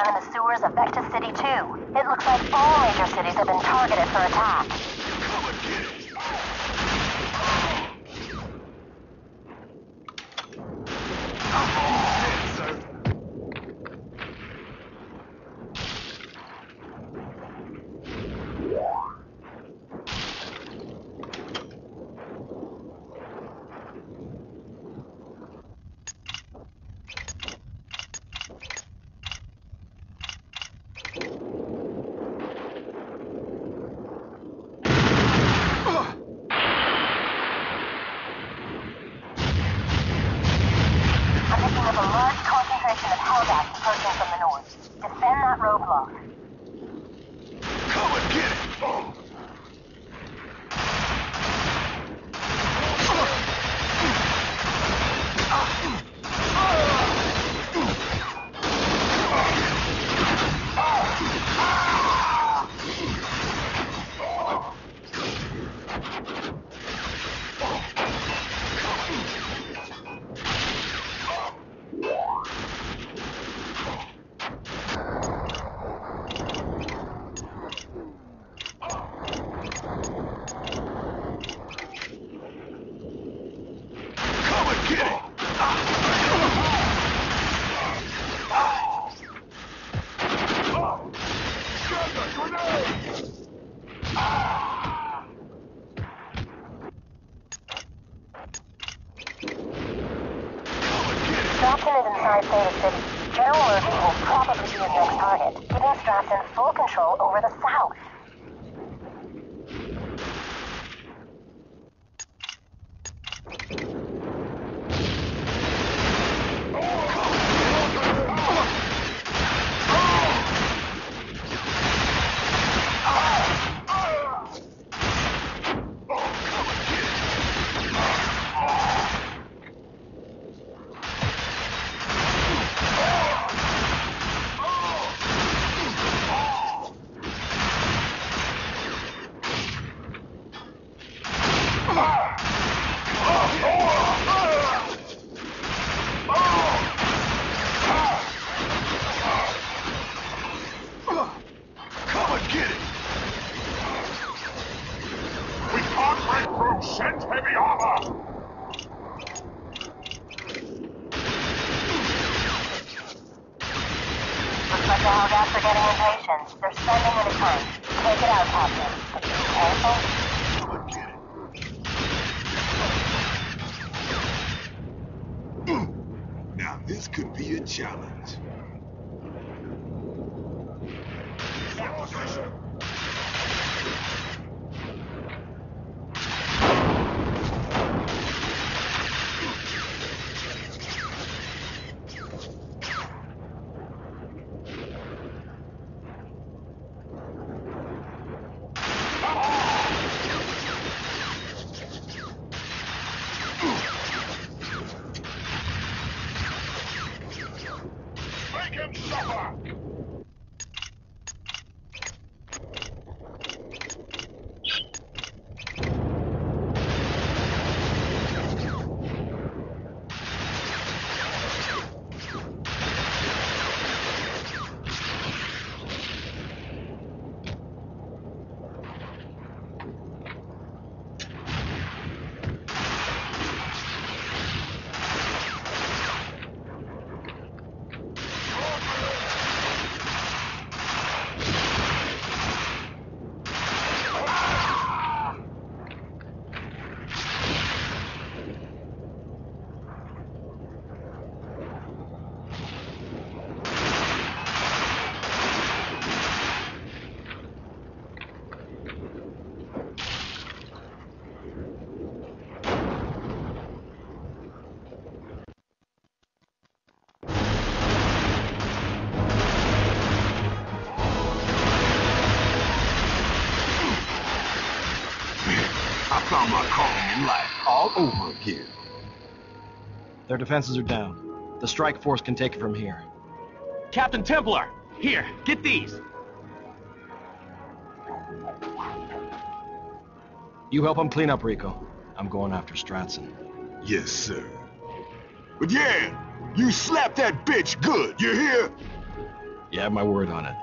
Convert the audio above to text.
down in the sewers of Vecta City 2. It looks like all major cities have been targeted for attack. Stratton is inside Theta City. General Murphy will probably be his next target, giving Stratton full control over the south. They're spending an time. Take it out, Captain. But be careful. Now this could be a challenge. My calling life all over again. Their defenses are down. The strike force can take it from here. Captain Templar! Here, get these! You help them clean up, Rico. I'm going after Stratson. Yes, sir. But yeah, you slap that bitch good, you hear? You have my word on it.